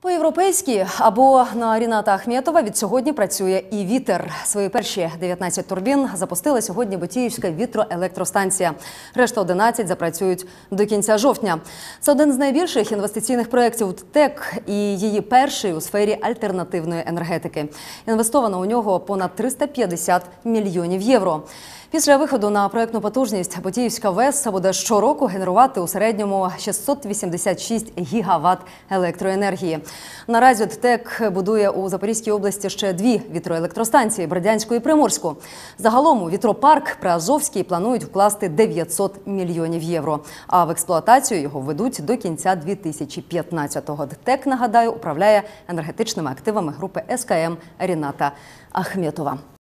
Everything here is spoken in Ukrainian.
По-європейськи або на Ріната Ахметова від сьогодні працює і вітер. Свої перші 19 турбін запустила сьогодні Бутіївська вітроелектростанція. Решта 11 запрацюють до кінця жовтня. Це один з найбільших інвестиційних проєктів ТЕК і її перший у сфері альтернативної енергетики. Інвестовано у нього понад 350 мільйонів євро. Після виходу на проєктну потужність Бутіївська ВЕС буде щороку генерувати у середньому 686 гігават електроенергії. Наразі ТЕК будує у Запорізькій області ще 2 вітроелектростанції – Бердянську і Приморську. Загалом у вітропарк Приазовський планують вкласти 900 мільйонів євро. А в експлуатацію його введуть до кінця 2015-го. ТЕК, нагадаю, управляє енергетичними активами групи СКМ Ріната Ахметова.